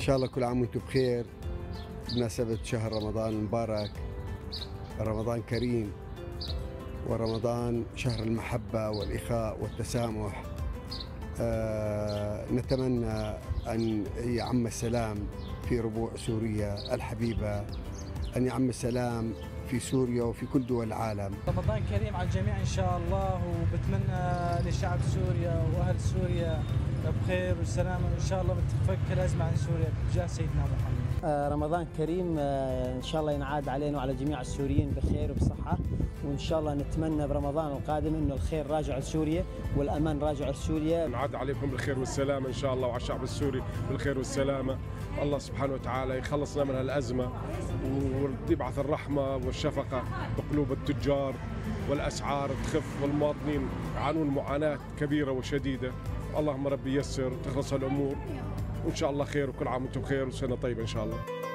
شاء الله كل عام وانتم بخير بمناسبة شهر رمضان المبارك. رمضان كريم، ورمضان شهر المحبة والإخاء والتسامح. نتمنى أن يعم السلام في ربوع سوريا الحبيبة، أن يعم السلام في سوريا وفي كل دول العالم. رمضان كريم على الجميع إن شاء الله، وبتمنى لشعب سوريا وأهل سوريا بخير والسلامة، وإن شاء الله بتفك الأزمة عن سوريا بجاه سيدنا محمد. رمضان كريم إن شاء الله ينعاد علينا وعلى جميع السوريين بخير وبصحة، وإن شاء الله نتمنى برمضان القادم إنه الخير راجع لسوريا والأمان راجع لسوريا. ينعاد عليكم بالخير والسلامة إن شاء الله، وعلى الشعب السوري بالخير والسلامة. الله سبحانه وتعالى يخلصنا من هالأزمة ويبعث الرحمة والشفقة بقلوب التجار، والأسعار تخف والمواطنين يعانون معاناة كبيرة وشديدة. اللهم ربي يسر تخلص الأمور، وإن شاء الله خير، وكل عام وأنتم بخير وسنة طيبة إن شاء الله.